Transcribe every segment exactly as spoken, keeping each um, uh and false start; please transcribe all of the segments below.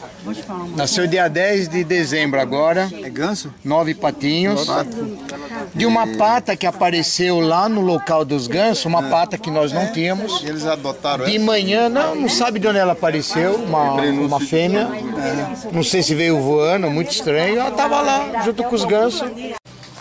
Nasceu dia dez de dezembro agora. É ganso? Nove patinhos. De uma pata que apareceu lá no local dos gansos, uma pata que nós não tínhamos. E eles adotaram De ela? manhã, não, não sabe de onde ela apareceu, uma, uma fêmea. Não sei se veio voando, muito estranho. Ela estava lá, junto com os gansos. Você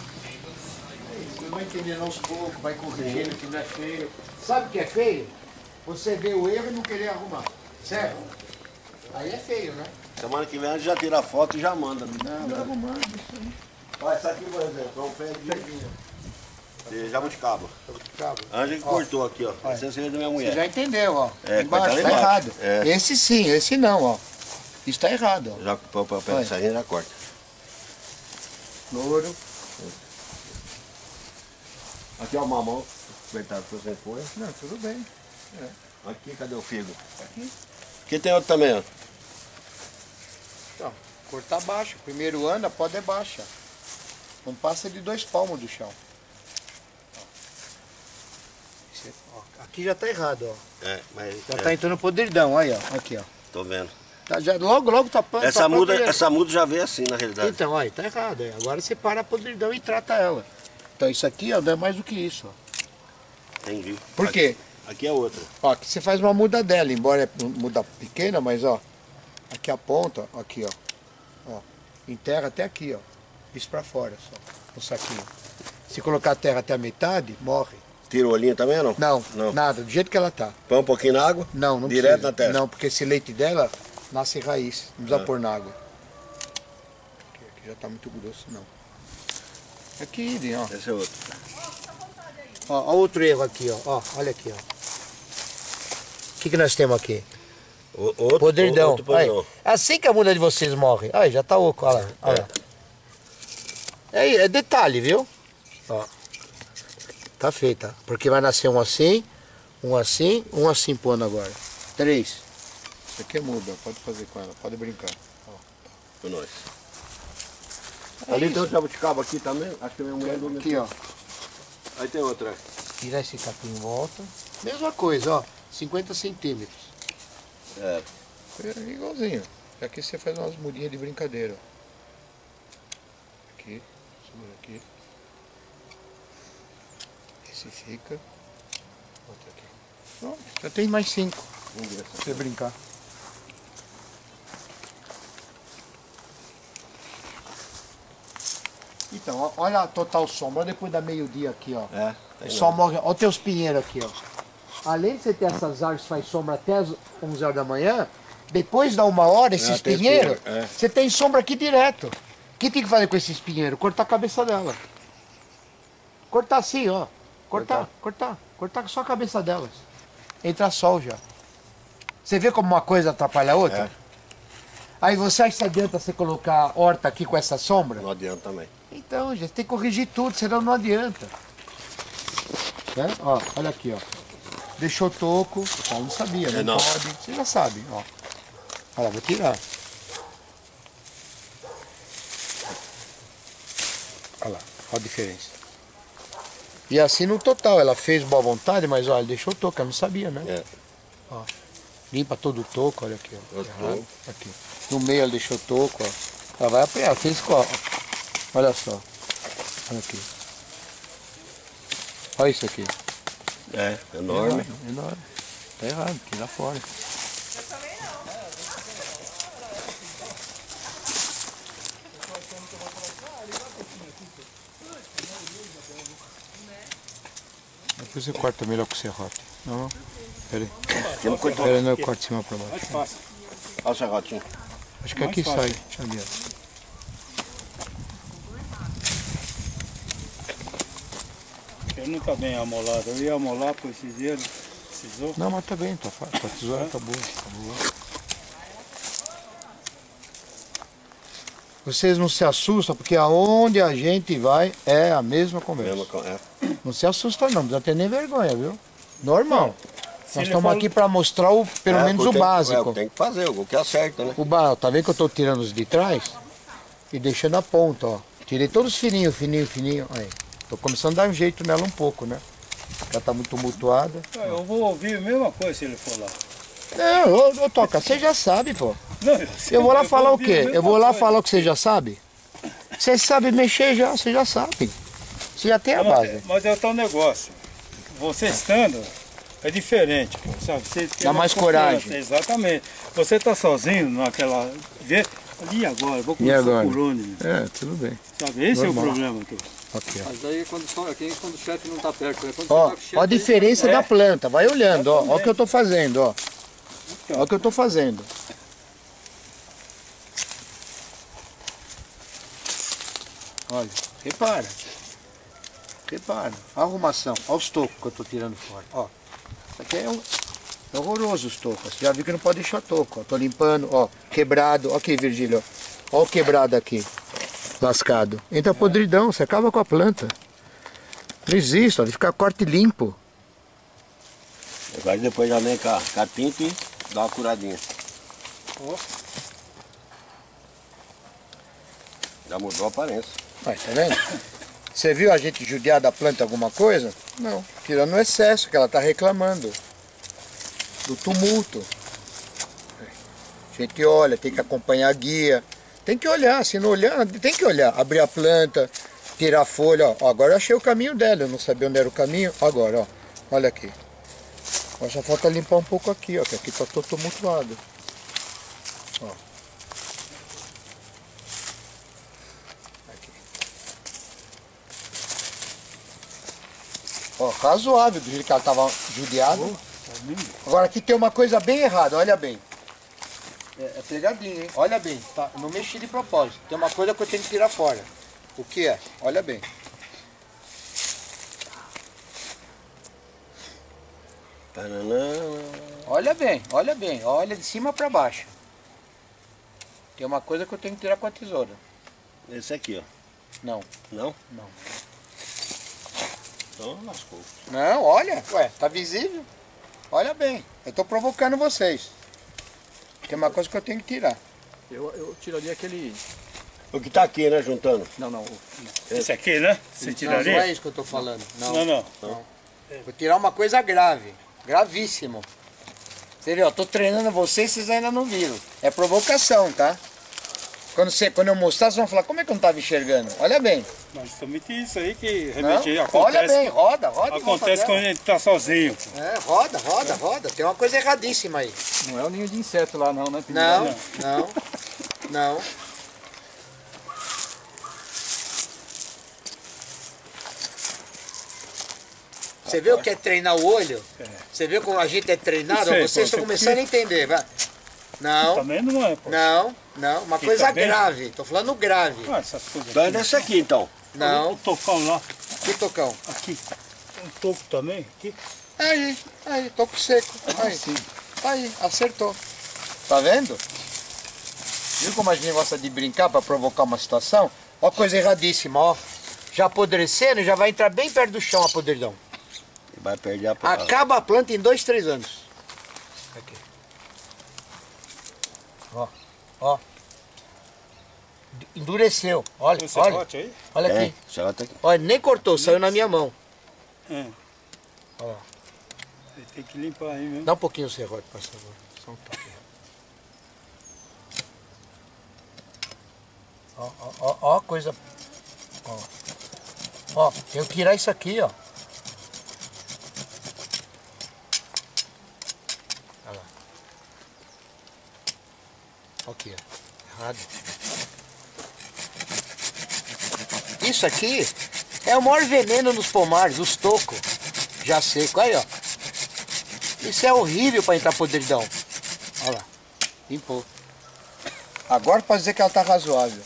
vai entendendo aos poucos, vai corrigindo que não é feio. Sabe o que é feio? Você vê o erro e não querer arrumar, certo? Aí é feio, né? Semana que vem a gente já tira a foto e já manda. Não, não arrumando isso aí. Olha, essa aqui, por exemplo, é um pé de, de jabuticaba. Jabuticaba. A Ângela que cortou aqui, ó. Essa é a da minha Você mulher. já entendeu, ó. É, Embaixo, corta tá lá embaixo. errado. É. Esse sim, esse não, ó. Isso tá errado, ó. Já para pra, pra, essa aí já corta. Louro. Aqui é o mamão. Coitado, que você foi. Não, tudo bem. Aqui, cadê o figo? Aqui. Aqui tem outro também, ó. Então, cortar baixo. Primeiro ano, a poda é baixa. Não passa de dois palmos do chão. Ó. Esse- ó, aqui já tá errado, ó. É, mas. Já é, tá entrando podridão, aí, ó. Aqui, ó. Tô vendo. Tá, já, logo, logo tá pronto. Essa muda, essa muda já veio assim, na realidade. Então, aí, tá errado. Aí. Agora você para a podridão e trata ela. Então isso aqui, ó, não é mais do que isso, ó. Entendi. Por Aqui- quê? Aqui é outra. Ó, aqui você faz uma muda dela, embora é muda pequena, mas ó, aqui a ponta, aqui ó, ó, enterra até aqui, ó, isso pra fora só, no saquinho. Se colocar a terra até a metade, morre. Tira o olhinho também ou não? Não, Não. nada, do jeito que ela tá. Põe um pouquinho na água? Não, não Direto precisa. na terra? Não, porque esse leite dela nasce raiz, não precisa Ah. pôr na água. Aqui, aqui já tá muito grosso, não. Aqui, idem, ó. Esse é outro. Ó, ó outro erro aqui, ó, ó, olha aqui, ó. O que que nós temos aqui? O, outro, Podridão. Outro podridão. Aí, assim que a muda de vocês morre. Aí, já tá oco, olha lá. Olha lá. É, é detalhe, viu? Ó. Tá feita. Porque vai nascer um assim, um assim, um assim pondo agora. Três. Isso aqui é muda, pode fazer com ela, pode brincar. Ó. Com nós. É Ali isso. tem outro jabuticaba aqui também. Acho que a minha mulher dorme Aqui, ó. Aí tem outra. Tirar esse capim em volta. Mesma coisa, ó. cinquenta centímetros. É. É igualzinho. Aqui você faz umas mudinhas de brincadeira. Aqui, segura aqui. Esse fica. Outro aqui. Pronto, já tem mais cinco Vamos ver pra você brincar. Então, ó, olha a total sombra, olha depois da meio-dia aqui, ó. É. Tem Só não. morre. Olha os teus pinheiros aqui, ó. Além de você ter essas árvores que faz sombra até as onze horas da manhã, depois da uma hora, esses tem pinheiros, espinheiro, é. você tem sombra aqui direto. O que tem que fazer com esses pinheiros? Cortar a cabeça dela. Cortar assim, ó. Cortar, cortar, cortar só a cabeça delas. Entra sol já. Você vê como uma coisa atrapalha a outra? É. Aí você acha que adianta você colocar horta aqui com essa sombra? Não adianta também. Então, gente, tem que corrigir tudo, senão não adianta. Né? Ó, olha aqui, ó. Deixou toco. O Paulo não sabia, não, É, não. pode. Você já sabe, ó. Olha lá, vou tirar. Olha lá, olha a diferença. E assim no total, ela fez boa vontade, mas olha, deixou toco, ela não sabia, né? É. Ó. Limpa todo o toco, olha aqui, ó. Outro Errado. toco. Aqui. No meio ela deixou toco, ó. Ela vai apanhar, ela fez com, ó. Olha só. Olha aqui. Olha isso aqui. É, enorme. Enorme, enorme. Tá errado, tira fora. Depois você corta melhor com o serrote. Não, pera aí. Vamos cortar. Pera aí, não, eu corto de cima pra baixo. Fácil. Olha o serrotinho. Acho que aqui sai. Deixa eu ver. Ele não tá bem amolado. Eu ia amolar por esses dias, precisou. Não, mas tá bem, tá fácil. A tesoura tá boa, tá boa. Vocês não se assustam, porque aonde a gente vai é a mesma conversa. Mesmo com- é. Não se assusta não, não precisa ter nem vergonha, viu? Normal. Se Nós ele estamos fala- aqui para mostrar o, pelo É, menos o tem- básico. É, tem que fazer, o que acerta, né? O ba... Tá vendo que eu tô tirando os de trás? E deixando a ponta, ó. Tirei todos fininho, fininho, fininho. Aí. Tô começando a dar um jeito nela um pouco, né? Ela tá muito tumultuada. Eu vou ouvir a mesma coisa se ele for lá. Não, ô, ô Toca, você já sabe, pô. Não, Eu vou lá eu falar o ouvi a quê? mesma Eu vou lá coisa. falar o que você já sabe? Você sabe mexer já, você já sabe. Você já tem a Mas- base. Mas é o tal negócio. Você estando é diferente, pô, sabe? Você tem Dá uma mais confiança, coragem. Exatamente. Você tá sozinho naquela. Vê, ali agora, vou E começar agora? por onde, né? É, tudo bem. Sabe? Esse Normal. é o problema. Aqui. Aqui, ó. Mas aí quando, só, aqui, quando o chefe não tá perto, né? Quando Ó, você tá com o chefe, ó a aí- diferença É. da planta. Vai olhando, ó. Ó o Exatamente. que eu tô fazendo, ó. Então. Ó o que eu tô fazendo. Olha, repara. Repara. A arrumação. Olha os tocos que eu tô tirando fora. Ó. Isso aqui é, um, é horroroso os tocos. Você já viu que não pode deixar toco. Ó. Tô limpando, ó. Quebrado. Ó aqui, Virgílio. Ó o quebrado aqui. Lascado. Entra podridão. Você acaba com a planta. Não existe, ó. Ele fica corte limpo. Agora depois já vem com a, com a tinta e dá uma curadinha. Ó. Já mudou a aparência. Vai, tá vendo? Você viu a gente judiar da planta alguma coisa? Não. Tirando o excesso que ela tá reclamando. Do tumulto. A gente olha, tem que acompanhar a guia. Tem que olhar, se não olhar, tem que olhar. Abrir a planta, tirar a folha. Ó, agora eu achei o caminho dela, eu não sabia onde era o caminho. Agora, ó. Olha aqui. Agora só falta limpar um pouco aqui, ó. Que aqui tá todo tumultuado. Ó. Ó, razoável do jeito que ela tava judiada. Agora aqui tem uma coisa bem errada, olha bem. É, é pegadinha, hein? Olha bem, tá? Não mexi de propósito. Tem uma coisa que eu tenho que tirar fora. O que é? Olha bem. Tananã. Olha bem, olha bem. Olha de cima para baixo. Tem uma coisa que eu tenho que tirar com a tesoura. Esse aqui, ó. Não, Não? não. Então lascou. Não, olha. Ué, tá visível? Olha bem. Eu tô provocando vocês. Tem uma coisa que eu tenho que tirar. Eu, eu tiro ali aquele... O que tá aqui, né, juntando? Não, não. o- Esse aqui, né? Você Não, tiraria? não é isso que eu tô falando. Não. Não, não. Não. Vou tirar uma coisa grave. Gravíssimo. Você viu? Eu tô treinando vocês, vocês ainda não viram. É provocação, tá? Quando, você, quando eu mostrar, vocês vão falar, como é que eu não tava enxergando? Olha bem. Mas justamente isso aí que Não? realmente Olha acontece. bem, roda, roda. e volta Acontece quando dela. a gente tá sozinho. É, roda, roda, roda. Tem uma coisa erradíssima aí. Não é o ninho de inseto lá não, né? Não, Não. não, não. Você vê o que é treinar o olho? Você vê como a gente é treinado? Sei, Vocês estão pô, começando a entender, vai. Não, Também não é, pô. não, não. Uma Que coisa tá bem? grave. Tô falando grave. Ah, essas coisas Então é aqui. desse aqui, então. Não. O tocão lá, Que tocão? aqui. Um toco também, aqui. Aí, aí, toco seco. Aí, aí, acertou. Tá vendo? Viu como a gente gosta de brincar para provocar uma situação? Ó, coisa erradíssima, ó. Já apodrecendo, já vai entrar bem perto do chão a podridão. Vai perder a palavra. Acaba a planta em dois, três anos. Aqui. Ó, ó. Endureceu. Olha, Você olha. bote aí? Olha É, aqui. já tá aqui. Olha, nem cortou, saiu na minha mão. É. Ó. Tem que limpar aí mesmo. Dá um pouquinho o serrote, por favor. Só um pouquinho. Ó, ó, ó, ó, a coisa. Ó. Ó, tenho que tirar isso aqui, ó. Olha lá. Ó aqui, ó. Errado. Isso aqui é o maior veneno nos pomares, os tocos. Já seco. Aí, ó. Isso é horrível para entrar podridão. Olha lá. Limpou. Agora pode dizer que ela tá razoável.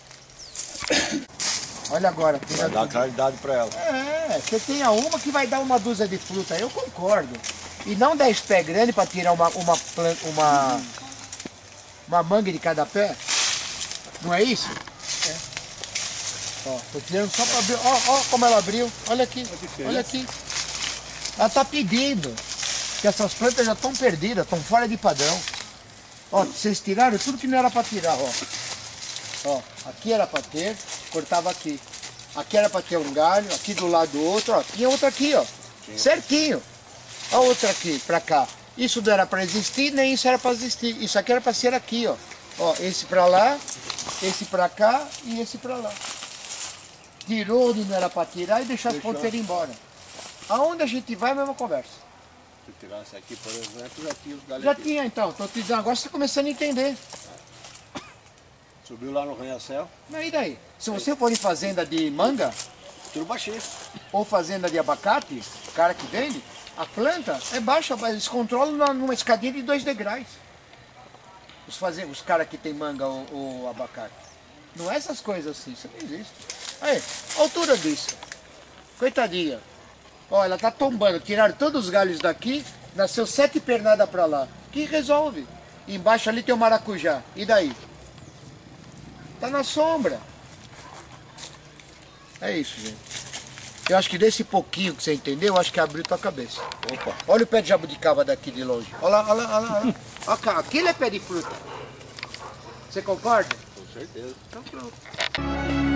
Olha agora. Tem Vai a... dar claridade pra ela. É, você tem a uma que vai dar uma dúzia de fruta. Eu concordo. E não dez pés grandes para tirar uma, uma, plan- uma, uma manga de cada pé. Não é isso? É. Ó, tô tirando só para abrir. Ó, ó como ela abriu. Olha aqui. Olha aqui. Ela tá pedindo. Que essas plantas já estão perdidas, estão fora de padrão. Ó, vocês tiraram tudo que não era para tirar, ó. Ó, aqui era para ter, cortava aqui. Aqui era para ter um galho, aqui do lado do outro, ó. Tinha outra aqui, ó. Certinho. Ó, outra aqui, para cá. Isso não era para existir, nem isso era para existir. Isso aqui era para ser aqui, ó. Ó, esse para lá, esse para cá e esse para lá. Tirou onde não era para tirar e deixou as ponteiras embora. Aonde a gente vai, a mesma conversa. Se tirasse aqui, por exemplo, já tinha os galhos Já aqui. tinha então, tô te dizendo, agora você está começando a entender. Subiu lá no Ranha-Céu, Mas e daí? Se você for em fazenda de manga tudo baixinho. ou fazenda de abacate, o cara que vende, a planta é baixa, mas eles controlam na- numa escadinha de dois degraus. Os, fazen- os caras que tem manga ou, ou abacate. Não é essas coisas assim, isso não existe. Aí, a altura disso. Coitadinha. Ó, ela tá tombando, tiraram todos os galhos daqui, nasceu sete pernadas pra lá. Que resolve? Embaixo ali tem o maracujá. E daí? Tá na sombra. É isso, gente. Eu acho que desse pouquinho que você entendeu, eu acho que abriu tua cabeça. Opa. Olha o pé de jabuticaba daqui de longe. Olha lá, olha lá, olha lá. Olha lá. Olha cá, aquele é pé de fruta. Você concorda? Com certeza. Então pronto.